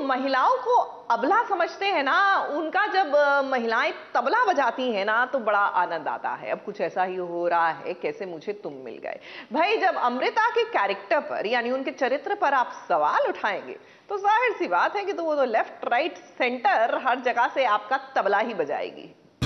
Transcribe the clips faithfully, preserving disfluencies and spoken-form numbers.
महिलाओं को अबला समझते हैं ना, उनका जब महिलाएं तबला बजाती हैं ना तो बड़ा आनंद आता है। अब कुछ ऐसा ही हो रहा है कैसे मुझे तुम मिल गए। भाई जब अमृता के कैरेक्टर पर यानी उनके चरित्र पर आप सवाल उठाएंगे तो जाहिर सी बात है कि तो वो तो लेफ्ट राइट सेंटर हर जगह से आपका तबला ही बजाएगी।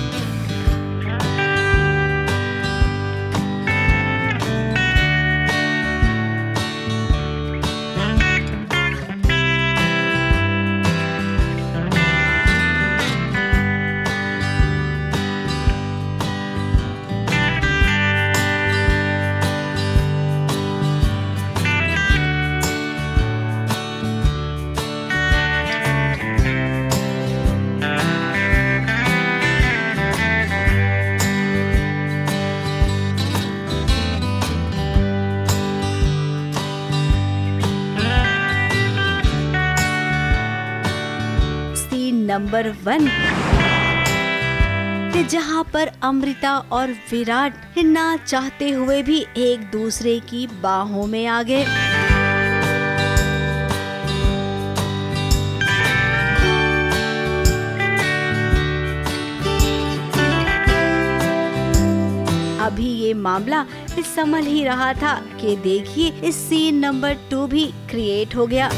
नंबर वन, जहां पर अमृता और विराट ना चाहते हुए भी एक दूसरे की बाहों में आ गए। अभी ये मामला संभल ही रहा था कि देखिए इस सीन नंबर टू भी क्रिएट हो गया,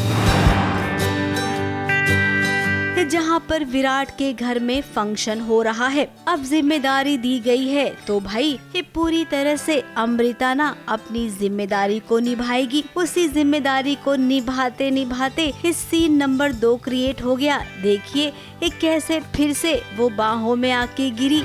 जहां पर विराट के घर में फंक्शन हो रहा है। अब जिम्मेदारी दी गई है तो भाई ये पूरी तरह से अमृता ना अपनी जिम्मेदारी को निभाएगी। उसी जिम्मेदारी को निभाते निभाते इस सीन नंबर दो क्रिएट हो गया। देखिए ये कैसे फिर से वो बाहों में आके गिरी।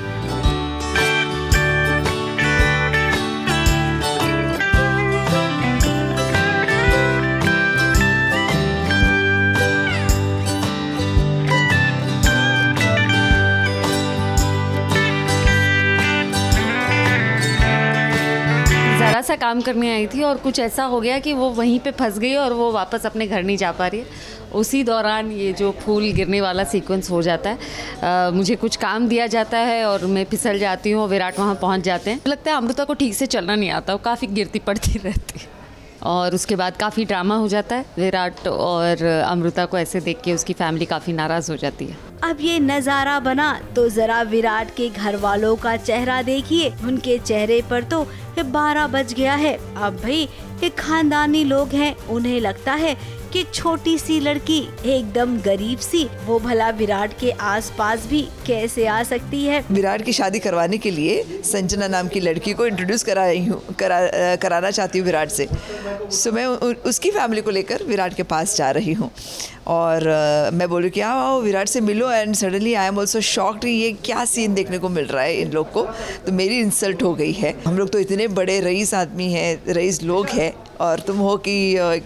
सा काम करने आई थी और कुछ ऐसा हो गया कि वो वहीं पे फंस गई और वो वापस अपने घर नहीं जा पा रही है। उसी दौरान ये जो फूल गिरने वाला सीक्वेंस हो जाता है। आ, मुझे कुछ काम दिया जाता है और मैं फिसल जाती हूँ, विराट वहाँ पहुँच जाते हैं। लगता है अमृता को ठीक से चलना नहीं आता, वो काफ़ी गिरती पड़ती रहती है और उसके बाद काफ़ी ड्रामा हो जाता है। विराट और अमृता को ऐसे देख के उसकी फैमिली काफ़ी नाराज़ हो जाती है। अब ये नज़ारा बना तो जरा विराट के घर वालों का चेहरा देखिए। उनके चेहरे पर तो बारह बज गया है। अब भाई ये खानदानी लोग हैं, उन्हें लगता है कि छोटी सी लड़की एकदम गरीब सी वो भला विराट के आसपास भी कैसे आ सकती है। विराट की शादी करवाने के लिए संजना नाम की लड़की को इंट्रोड्यूस करा रही हूँ करा, कराना चाहती हूँ विराट से। सो मैं उसकी फैमिली को लेकर विराट के पास जा रही हूँ और uh, मैं बोलूँ कि आओ आओ विराट से मिलो। And suddenly I am also shocked, ये क्या सीन देखने को मिल रहा है इन लोग को। तो मेरी इंसल्ट हो गई है। हम लोग तो इतने बड़े रईस आदमी हैं, रईस लोग हैं और तुम हो कि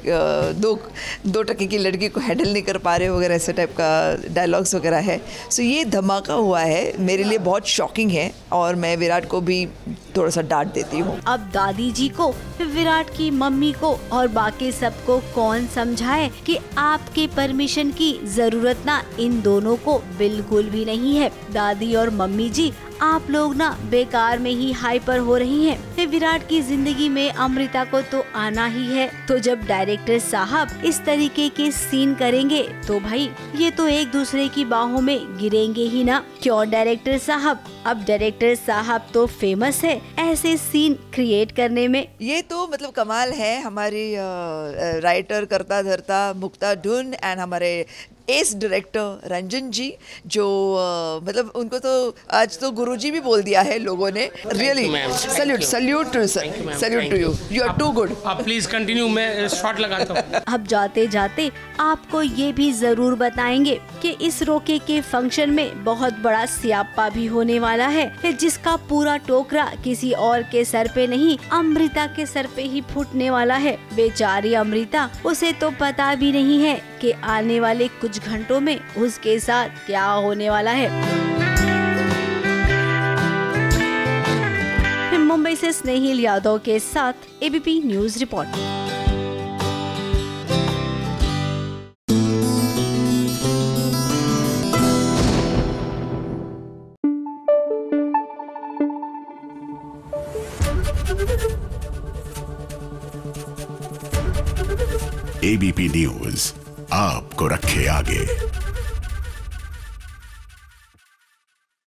दो दो टके की लड़की को हैंडल नहीं कर पा रहे वगैरह, ऐसे टाइप का डायलॉग्स वगैरह है। सो ये धमाका हुआ है, मेरे लिए बहुत शॉकिंग है और मैं विराट को भी थोड़ा सा डांट देती हूँ। अब दादी जी को, विराट की मम्मी को और बाकी सबको कौन समझाए कि आपके परमिशन की जरूरत ना इन दोनों को बिल्कुल भी नहीं है। दादी और मम्मी जी आप लोग ना बेकार में ही हाइपर हो रही हैं। विराट की जिंदगी में अमृता को तो आना ही है। तो जब डायरेक्टर साहब इस तरीके के सीन करेंगे तो भाई ये तो एक दूसरे की बाहों में गिरेंगे ही ना। क्यों डायरेक्टर साहब? अब डायरेक्टर साहब तो फेमस है ऐसे सीन क्रिएट करने में। ये तो मतलब कमाल है। हमारी राइटर करता धरता मुक्ता ढूंढ एंड हमारे एस डायरेक्टर रंजन जी जो आ, मतलब उनको तो आज तो गुरुजी भी बोल दिया है लोगों ने। Really salute salute to sir, salute to you, you are too good. आप प्लीज कंटिन्यू, मैं शॉट लगाता हूँ। अब जाते जाते आपको ये भी जरूर बताएंगे कि इस रोके के फंक्शन में बहुत बड़ा स्यापा भी होने वाला है, जिसका पूरा टोकरा किसी और के सर पे नहीं अमृता के सर पे ही फूटने वाला है। बेचारी अमृता, उसे तो पता भी नहीं है कि आने वाले कुछ घंटों में उसके साथ क्या होने वाला है। मुंबई से स्नेहिल यादव के साथ ABP news report. ABP news आपको रखे आगे।